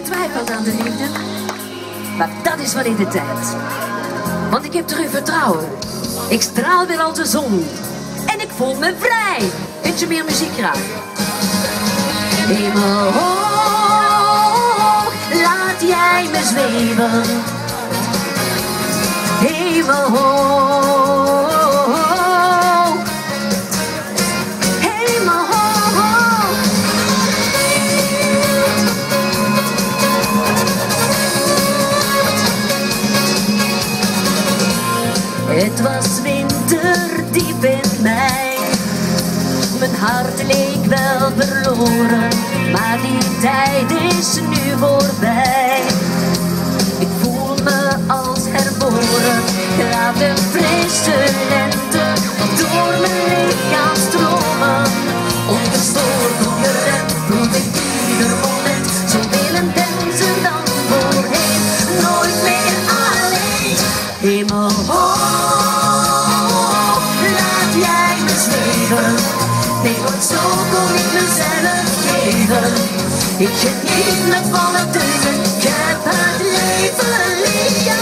twijfelt aan de liefde, maar dat is wel in de tijd. Want ik heb terug vertrouwen. Ik straal weer als de zon. En ik voel me vrij. Vind je meer muziek graag? Hemelhoog, laat jij me zweven. Hemelhoog, hemelhoog. Het was winter diep in mei. Mijn hart leek wel verloren, maar die tijd is nu voorbij. Ik voel me als herboren, laat de frisse lente door mijn lichaam stromen. Ongestoord, ongeremd, proef ik ieder moment, zoveel intenser dan voorheen, nooit meer alleen. Hemelhoog, laat jij me zweven. Nee, want zo kon ik mezelf geven. Ik geniet met volle teugen, ik heb het leven lief, ja.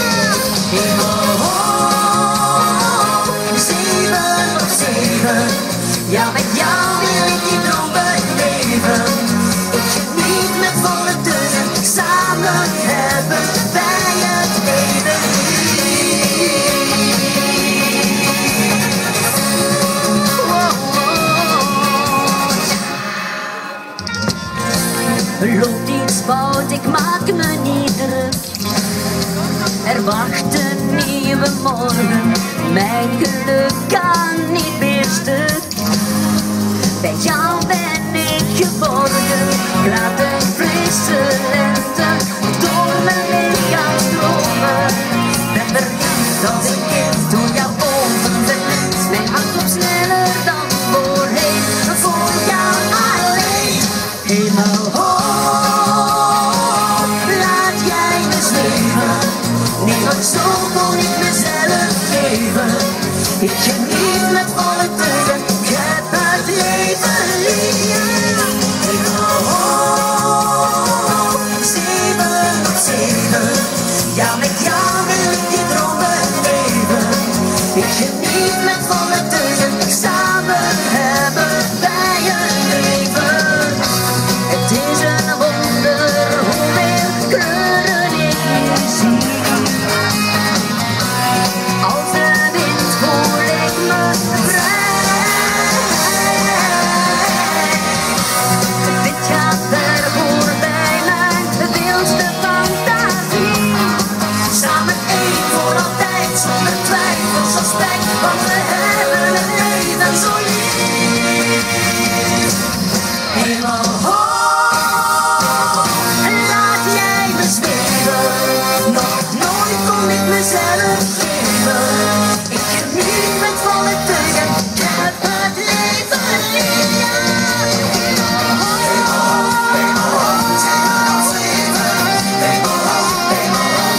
Hemelhoog, 7 op 7. Ja, met jou wil ik die droom beleven. Ik geniet met volle teugen, samen hebben wij het leven lief. Loopt iets fout, ik maak me niet druk. Er wacht een nieuwe morgen, mijn geluk kan niet meer stuk. Bij jou ben ik geborgen, laat een frisse lente door mijn lichaam stromen. Ben verliefd als een kind door jouw ogen verblind. Mijn hart klopt sneller dan voorheen, voor jou alleen. Hemelhoog, laat jij me zweven. Nee, want zo kon ik mezelf geven. Ik geniet met volle teugen, ik heb het leven lief. Hemelhoog, 7 op 7. Ja, met jou wil ik die droom beleven. Ik geniet met volle teugen, samen hebben wij een leven. Het is een wonder hoeveel kleuren ik nu zie. Als de wind voel ik me vrij. Dit gaat ver voorbij mijn wildste fantasie. Samen één voor altijd, zonder twijfels of spijt, want we hebben het leven zo lief. Hemelhoog, laat jij me zweven. Nog nooit kon ik mezelf geven. Ik geniet met volle teugen, ik heb het leven lief. Hemelhoog, 7 op 7. Hemelhoog, hemelhoog,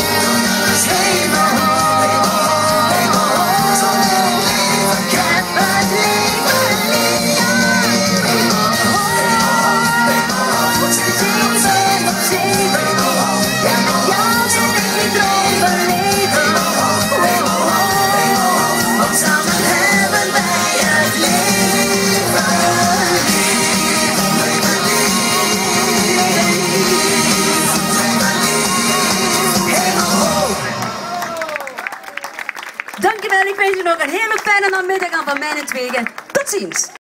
hemelhoog, hemelhoog, zo wil ik leven. Ik heb het leven lief. Hemelhoog, 7 op 7. Ja, met jou wil ik die droom beleven. Want samen hebben wij het leven lief. Dankjewel, ik wens je nog een hele fijne namiddag aan van mijn tweeën. Tot ziens.